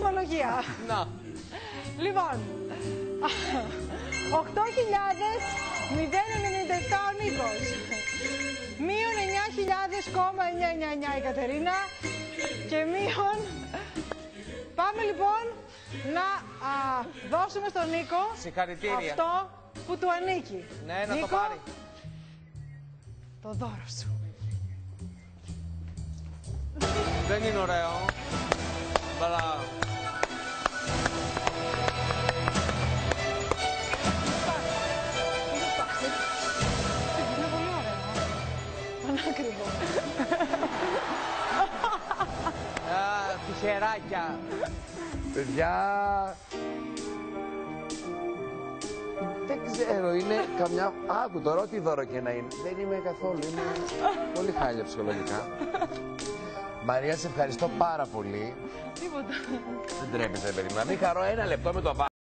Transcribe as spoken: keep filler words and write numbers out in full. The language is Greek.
βαθμολογία. Να. Λοιπόν, οκτώ χιλιάδες ενενήντα επτά ο Νίκος. Μείον εννιά χιλιάδες εννιακόσια ενενήντα εννιά η Κατερίνα. Και μείον... Πάμε λοιπόν να α, δώσουμε στον Νίκο συγχαρητήρια. Αυτό που του ανήκει. Ναι, να Νίκο, το πάρει. Το δώρο σου. Δεν είναι ωραίο. Αλλά... Είναι πολύ ωραίο. Πανάκριβο. Α, τυχεράκια. Παιδιά... Δεν ξέρω, είναι καμιά... Άκου τώρα, ό,τι δώρο και να είναι. Δεν είμαι καθόλου, είμαι πολύ χάλια ψυχολογικά. Μαρία, σε ευχαριστώ πάρα πολύ. Τίποτα. Δεν τρέπεσαι, παιδί μου. Να μην χαρώ ένα λεπτό με το